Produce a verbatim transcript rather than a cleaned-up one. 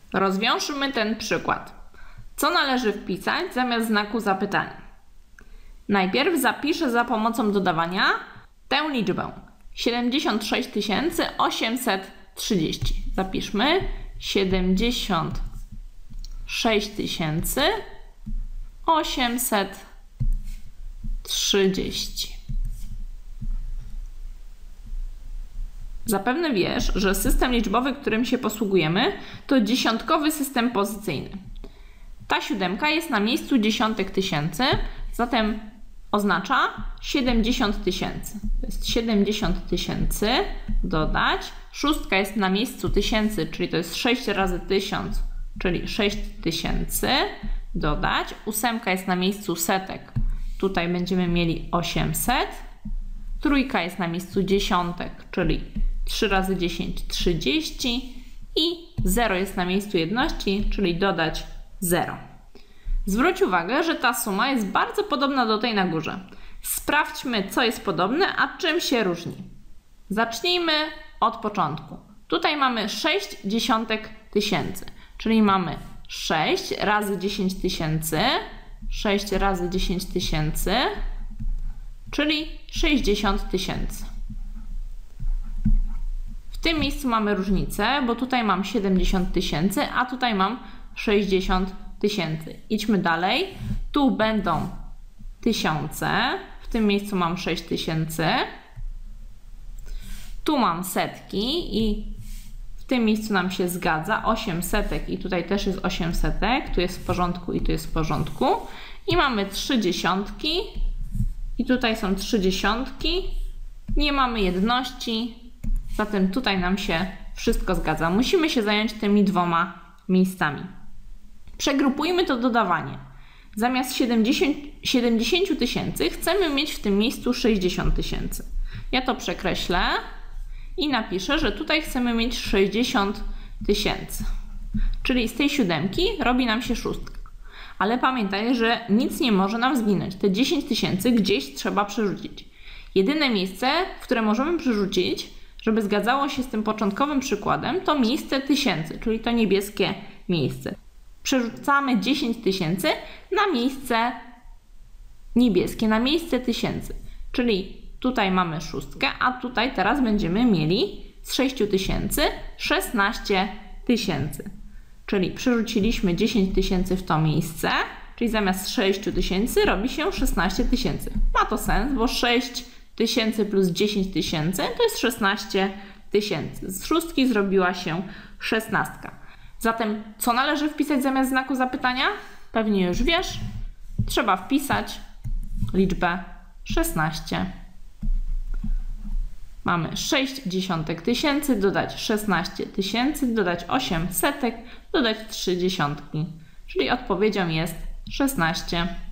Rozwiążmy ten przykład. Co należy wpisać zamiast znaku zapytania? Najpierw zapiszę za pomocą dodawania tę liczbę. siedemdziesiąt sześć tysięcy osiemset trzydzieści. Zapiszmy siedemdziesiąt sześć tysięcy osiemset trzydzieści. Zapewne wiesz, że system liczbowy, którym się posługujemy, to dziesiątkowy system pozycyjny. Ta siódemka jest na miejscu dziesiątek tysięcy, zatem oznacza siedemdziesiąt tysięcy. To jest siedemdziesiąt tysięcy dodać. Szóstka jest na miejscu tysięcy, czyli to jest sześć razy tysiąc, czyli sześć tysięcy dodać. Ósemka jest na miejscu setek. Tutaj będziemy mieli osiemset. Trójka jest na miejscu dziesiątek, czyli trzy razy dziesięć, trzydzieści. I zero jest na miejscu jedności, czyli dodać zero. Zwróć uwagę, że ta suma jest bardzo podobna do tej na górze. Sprawdźmy, co jest podobne, a czym się różni. Zacznijmy od początku. Tutaj mamy sześć dziesiątek tysięcy, czyli mamy sześć razy dziesięć tysięcy, sześć razy dziesięć tysięcy, czyli sześćdziesiąt tysięcy. W tym miejscu mamy różnicę, bo tutaj mam siedemdziesiąt tysięcy, a tutaj mam sześćdziesiąt tysięcy. Idźmy dalej. Tu będą tysiące. W tym miejscu mam sześć tysięcy. Tu mam setki i w tym miejscu nam się zgadza osiem setek i tutaj też jest osiem setek. Tu jest w porządku i tu jest w porządku. I mamy trzy dziesiątki i tutaj są trzy dziesiątki. Nie mamy jedności, zatem tutaj nam się wszystko zgadza. Musimy się zająć tymi dwoma miejscami. Przegrupujmy to dodawanie. Zamiast siedemdziesiąt tysięcy chcemy mieć w tym miejscu sześćdziesiąt tysięcy. Ja to przekreślę i napiszę, że tutaj chcemy mieć sześćdziesiąt tysięcy. Czyli z tej siódemki robi nam się szóstka. Ale pamiętaj, że nic nie może nam zginąć. Te dziesięć tysięcy gdzieś trzeba przerzucić. Jedyne miejsce, w które możemy przerzucić, żeby zgadzało się z tym początkowym przykładem, to miejsce tysięcy, czyli to niebieskie miejsce. Przerzucamy dziesięć tysięcy na miejsce niebieskie, na miejsce tysięcy. Czyli tutaj mamy szóstkę, a tutaj teraz będziemy mieli z sześciu tysięcy szesnaście tysięcy. Czyli przerzuciliśmy dziesięć tysięcy w to miejsce, czyli zamiast sześciu tysięcy robi się szesnaście tysięcy. Ma to sens, bo sześć tysięcy plus dziesięć tysięcy to jest szesnaście tysięcy. Z szóstki zrobiła się szesnastka. Zatem co należy wpisać zamiast znaku zapytania? Pewnie już wiesz. Trzeba wpisać liczbę szesnaście. Mamy sześć dziesiątek tysięcy, dodać szesnaście tysięcy, dodać osiem setek, dodać trzy dziesiątki. Czyli odpowiedzią jest szesnaście.